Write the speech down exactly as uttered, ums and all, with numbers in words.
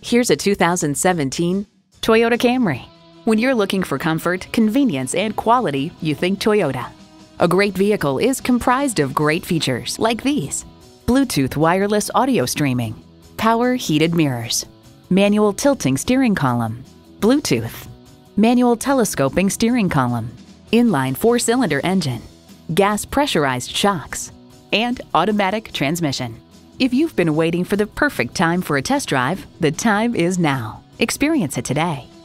Here's a two thousand seventeen Toyota Camry. When you're looking for comfort, convenience, and quality, you think Toyota. A great vehicle is comprised of great features like these: Bluetooth wireless audio streaming, power heated mirrors, manual tilting steering column, Bluetooth, manual telescoping steering column, inline four-cylinder engine, gas pressurized shocks, and automatic transmission. If you've been waiting for the perfect time for a test drive, the time is now. Experience it today.